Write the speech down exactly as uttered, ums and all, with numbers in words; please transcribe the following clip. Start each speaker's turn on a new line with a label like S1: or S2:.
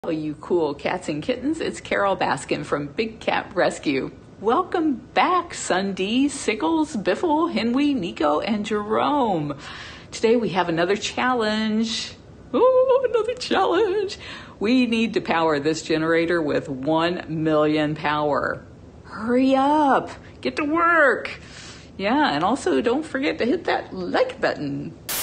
S1: Oh, you cool cats and kittens, it's Carole Baskin from Big Cat Rescue. Welcome back, Sundee, Sickles, Biffle, Henry, Nico, and Jerome. Today we have another challenge. Oh, another challenge. We need to power this generator with one million power. Hurry up, get to work. Yeah, and also don't forget to hit that like button.